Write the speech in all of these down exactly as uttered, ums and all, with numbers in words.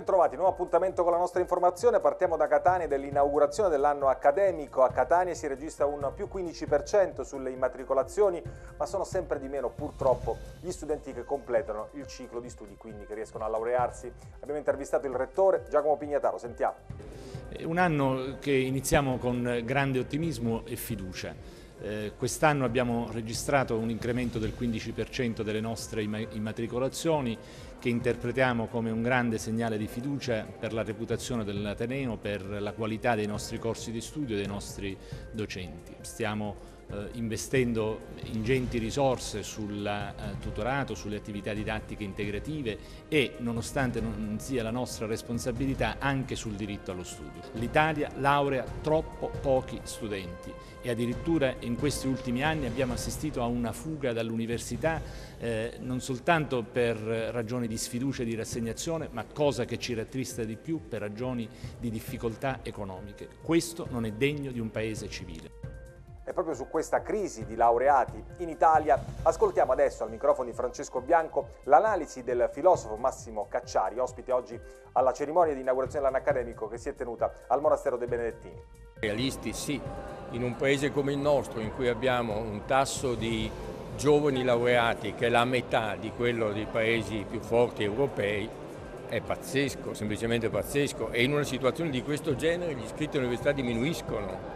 Bentrovati, nuovo appuntamento con la nostra informazione. Partiamo da Catania, dell'inaugurazione dell'anno accademico. A Catania si registra un più quindici per cento sulle immatricolazioni, ma sono sempre di meno purtroppo gli studenti che completano il ciclo di studi, quindi che riescono a laurearsi. Abbiamo intervistato il rettore Giacomo Pignataro, sentiamo. È un anno che iniziamo con grande ottimismo e fiducia. Eh, quest'anno abbiamo registrato un incremento del quindici per cento delle nostre immatricolazioni, che interpretiamo come un grande segnale di fiducia per la reputazione dell'Ateneo, per la qualità dei nostri corsi di studio e dei nostri docenti. Stiamo eh, investendo ingenti risorse sul eh, tutorato, sulle attività didattiche integrative e, nonostante non sia la nostra responsabilità, anche sul diritto allo studio. L'Italia laurea troppo pochi studenti e addirittura in questi ultimi anni abbiamo assistito a una fuga dall'università eh, non soltanto per ragioni di sfiducia e di rassegnazione, ma cosa che ci rattrista di più, per ragioni di difficoltà economiche. Questo non è degno di un paese civile. E proprio su questa crisi di laureati in Italia ascoltiamo adesso al microfono di Francesco Bianco l'analisi del filosofo Massimo Cacciari, ospite oggi alla cerimonia di inaugurazione dell'anno accademico che si è tenuta al Monastero dei Benedettini. Realisti sì, in un paese come il nostro in cui abbiamo un tasso di giovani laureati che è la metà di quello dei paesi più forti europei, è pazzesco, semplicemente pazzesco, e in una situazione di questo genere gli iscritti all'università diminuiscono.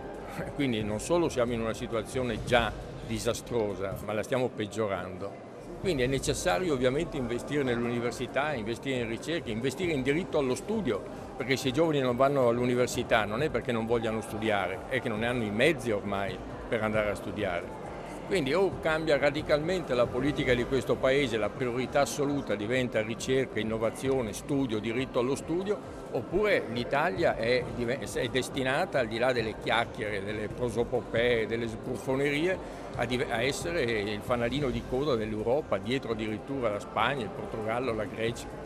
Quindi non solo siamo in una situazione già disastrosa, ma la stiamo peggiorando. Quindi è necessario ovviamente investire nell'università, investire in ricerca, investire in diritto allo studio, perché se i giovani non vanno all'università non è perché non vogliano studiare, è che non ne hanno i mezzi ormai per andare a studiare. Quindi o cambia radicalmente la politica di questo Paese, la priorità assoluta diventa ricerca, innovazione, studio, diritto allo studio, oppure l'Italia è, è destinata, al di là delle chiacchiere, delle prosopopee, delle sbuffonerie, a, a essere il fanalino di coda dell'Europa, dietro addirittura la Spagna, il Portogallo, la Grecia.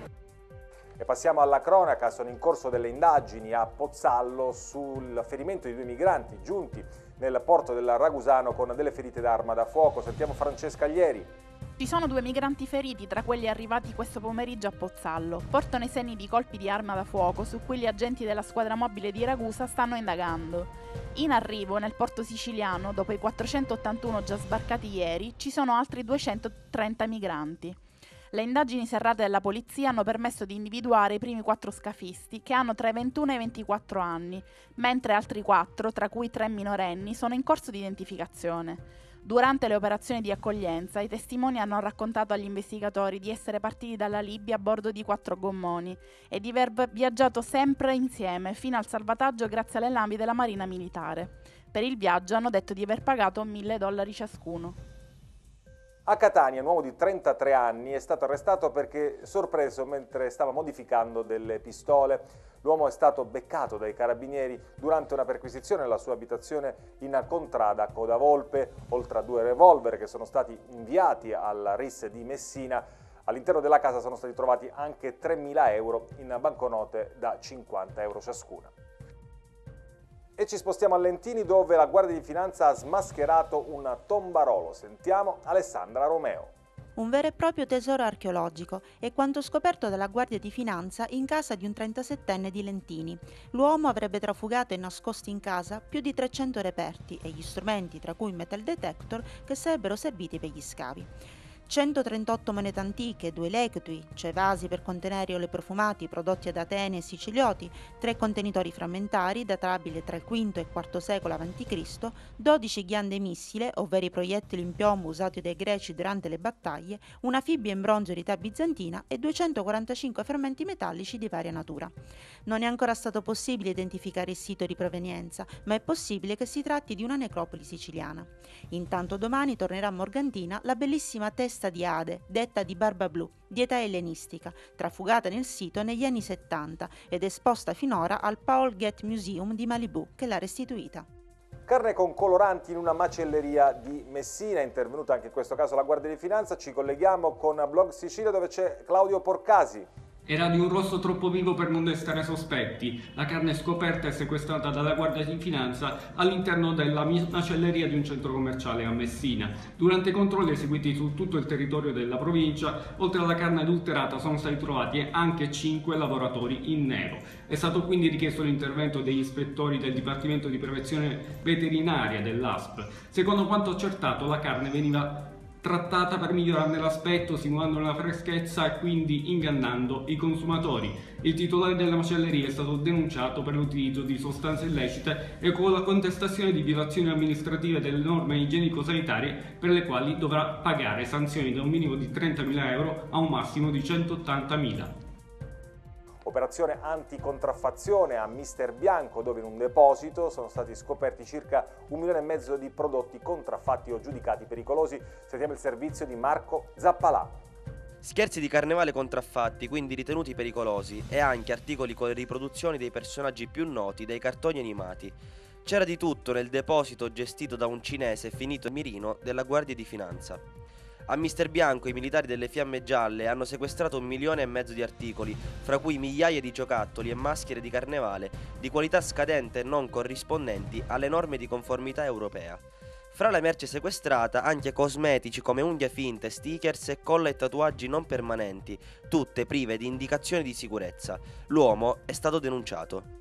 E passiamo alla cronaca. Sono in corso delle indagini a Pozzallo sul ferimento di due migranti giunti nel porto del Ragusano con delle ferite d'arma da fuoco. Sentiamo Francesca Ieri. Ci sono due migranti feriti tra quelli arrivati questo pomeriggio a Pozzallo. Portano i segni di colpi di arma da fuoco su cui gli agenti della squadra mobile di Ragusa stanno indagando. In arrivo nel porto siciliano, dopo i quattrocentottantuno già sbarcati ieri, ci sono altri duecentotrenta migranti. Le indagini serrate della polizia hanno permesso di individuare i primi quattro scafisti, che hanno tra i ventuno e i ventiquattro anni, mentre altri quattro, tra cui tre minorenni, sono in corso di identificazione. Durante le operazioni di accoglienza, i testimoni hanno raccontato agli investigatori di essere partiti dalla Libia a bordo di quattro gommoni e di aver viaggiato sempre insieme fino al salvataggio grazie alle navi della Marina Militare. Per il viaggio hanno detto di aver pagato mille dollari ciascuno. A Catania un uomo di trentatré anni è stato arrestato perché sorpreso mentre stava modificando delle pistole. L'uomo è stato beccato dai carabinieri durante una perquisizione nella sua abitazione in contrada Codavolpe. Oltre a due revolver che sono stati inviati alla R I S di Messina, all'interno della casa sono stati trovati anche tremila euro in banconote da cinquanta euro ciascuna. E ci spostiamo a Lentini, dove la Guardia di Finanza ha smascherato un tombarolo. Sentiamo Alessandra Romeo. Un vero e proprio tesoro archeologico è quanto scoperto dalla Guardia di Finanza in casa di un trentasettenne di Lentini. L'uomo avrebbe trafugato e nascosto in casa più di trecento reperti e gli strumenti, tra cui un metal detector, che sarebbero serviti per gli scavi. centotrentotto monete antiche, due lectui, cioè vasi per contenere oli profumati prodotti ad Atene e Sicilioti, tre contenitori frammentari databili tra il quinto e il quarto secolo avanti Cristo, dodici ghiande missile, ovvero i proiettili in piombo usati dai greci durante le battaglie, una fibbia in bronzo di età bizantina e duecentoquarantacinque frammenti metallici di varia natura. Non è ancora stato possibile identificare il sito di provenienza, ma è possibile che si tratti di una necropoli siciliana. Intanto domani tornerà a Morgantina la bellissima testa di Ade, detta di Barba Blu, di età ellenistica, trafugata nel sito negli anni settanta ed esposta finora al Paul Getty Museum di Malibu, che l'ha restituita. Carne con coloranti in una macelleria di Messina, è intervenuta anche in questo caso la Guardia di Finanza. Ci colleghiamo con Blog Sicilia, dove c'è Claudio Porcasi. Era di un rosso troppo vivo per non destare sospetti. La carne scoperta e sequestrata dalla Guardia di Finanza all'interno della macelleria di un centro commerciale a Messina. Durante i controlli eseguiti su tutto il territorio della provincia, oltre alla carne adulterata sono stati trovati anche cinque lavoratori in nero. È stato quindi richiesto l'intervento degli ispettori del Dipartimento di Prevenzione Veterinaria dell'A S P. Secondo quanto accertato, la carne veniva trattata per migliorarne l'aspetto, simulando la freschezza e quindi ingannando i consumatori. Il titolare della macelleria è stato denunciato per l'utilizzo di sostanze illecite e con la contestazione di violazioni amministrative delle norme igienico-sanitarie, per le quali dovrà pagare sanzioni da un minimo di trentamila euro a un massimo di centottantamila. Operazione anticontraffazione a Mister Bianco, dove in un deposito sono stati scoperti circa un milione e mezzo di prodotti contraffatti o giudicati pericolosi. Sentiamo il servizio di Marco Zappalà. Scherzi di carnevale contraffatti, quindi ritenuti pericolosi, e anche articoli con le riproduzioni dei personaggi più noti dei cartoni animati. C'era di tutto nel deposito gestito da un cinese finito mirino della Guardia di Finanza. A Mister Bianco i militari delle Fiamme Gialle hanno sequestrato un milione e mezzo di articoli, fra cui migliaia di giocattoli e maschere di carnevale di qualità scadente e non corrispondenti alle norme di conformità europea. Fra la merce sequestrata anche cosmetici come unghie finte, stickers e colla e tatuaggi non permanenti, tutte prive di indicazioni di sicurezza. L'uomo è stato denunciato.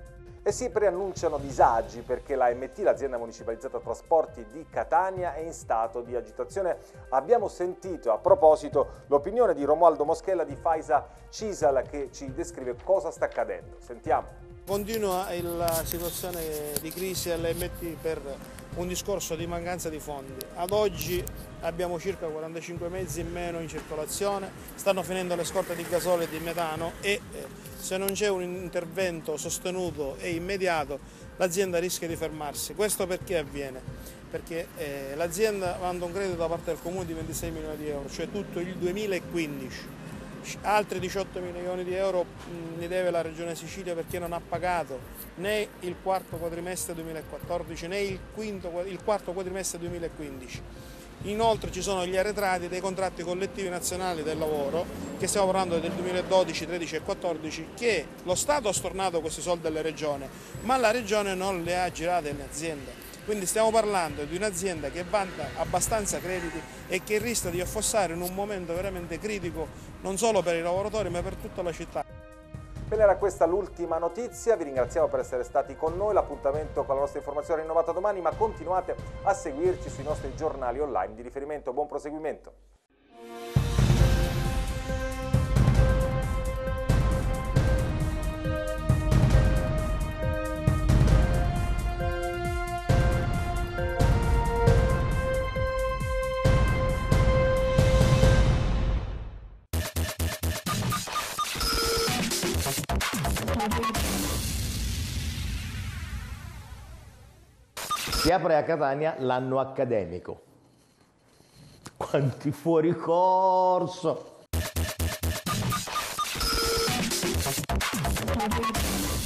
E si preannunciano disagi perché la M T, l'azienda municipalizzata trasporti di Catania, è in stato di agitazione. Abbiamo sentito a proposito l'opinione di Romualdo Moschella di Faisa Cisal, che ci descrive cosa sta accadendo. Sentiamo. Continua la situazione di crisi all'M T per un discorso di mancanza di fondi. Ad oggi abbiamo circa quarantacinque mezzi in meno in circolazione, stanno finendo le scorte di gasolio e di metano e se non c'è un intervento sostenuto e immediato l'azienda rischia di fermarsi. Questo perché avviene? Perché eh, l'azienda manda un credito da parte del Comune di ventisei milioni di euro, cioè tutto il duemilaquindici. Altri diciotto milioni di euro ne deve la Regione Sicilia perché non ha pagato né il quarto quadrimestre duemilaquattordici né il, quinto, il quarto quadrimestre duemilaquindici. Inoltre ci sono gli arretrati dei contratti collettivi nazionali del lavoro, che stiamo parlando del duemiladodici, tredici e quattordici, che lo Stato ha stornato questi soldi alle Regioni, ma la Regione non le ha girate in azienda. Quindi stiamo parlando di un'azienda che vanta abbastanza crediti e che rischia di affossare in un momento veramente critico non solo per i lavoratori ma per tutta la città. Bene, era questa l'ultima notizia, vi ringraziamo per essere stati con noi, l'appuntamento con la nostra informazione è rinnovata domani, ma continuate a seguirci sui nostri giornali online di riferimento. Buon proseguimento! Si apre a Catania l'anno accademico. Quanti fuori corso!